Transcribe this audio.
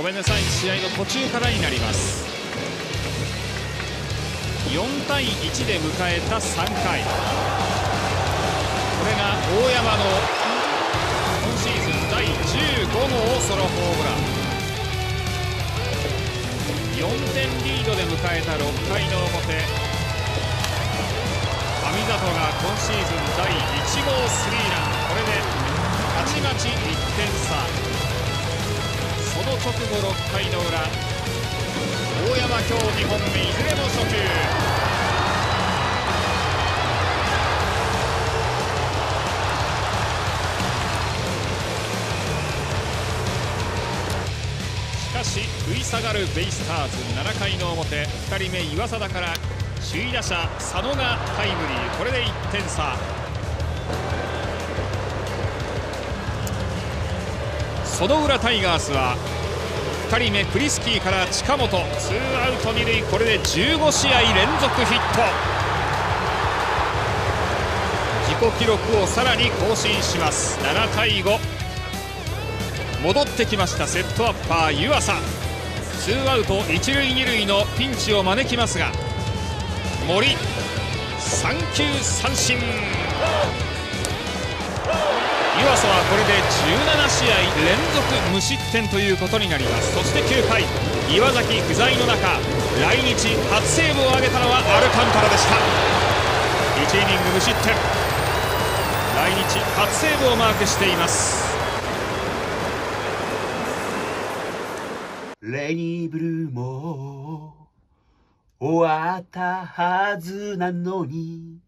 ごめんなさい、試合の途中からになります。4対1で迎えた3回、これが大山の今シーズン第15号ソロホームラン。4点リードで迎えた6回の表、神里が今シーズン第1号スリーラン。これでたちまち1点差。その直後6回の裏、大山今日2本目、いずれも初球。しかし食い下がるベイスターズ。7回の表、2人目岩貞から首位打者佐野がタイムリー。これで1点差。その裏タイガースは2人目クリスキーから近本、ツーアウト2塁。これで15試合連続ヒット。自己記録をさらに更新します。7対5。戻ってきましたセットアッパー湯浅。ツーアウト1塁2塁のピンチを招きますが、森三球三振。湯浅はこれで17試合連続無失点ということになります。そして9回、岩崎不在の中、来日初セーブを挙げたのはアルカンタラでした。1イニング無失点、来日初セーブをマークしています。 レニーブルーも終わったはずなのに、